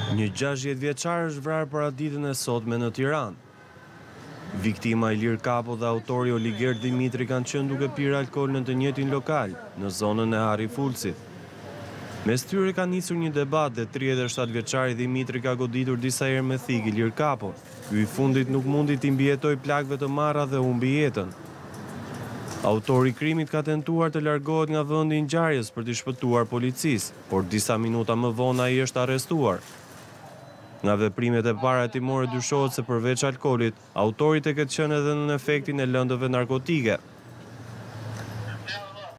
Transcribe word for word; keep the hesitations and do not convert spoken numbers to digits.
Një gjashtëdhjetë vjeçar është vrarë para ditën e sotme në Tiranë. Viktima Ilir Kapo dhe autori Olgert Dhimitri kanë qenë duke pirë alkool në të njëjtin lokal, në zonën e Harry Fultzit. Mes tyre ka nisur një debat dhe tridhjetë e shtatë vjeçari Dhimitri ka goditur disa herë me thikë Ilir Kapo. Ky i fundit nuk mundi t'i mbijetoj plagëve të marra dhe humbi jetën. Autori i krimit ka tentuar të largohet nga vendi i ngjarjes për t'i shpëtuar policisë, por disa minuta më vonë ai është arrestuar. Nga veprimet e para hetimore dyshohet se përveç alkoolit, autori tek ketë qenë edhe në efektin e lëndëve narkotike.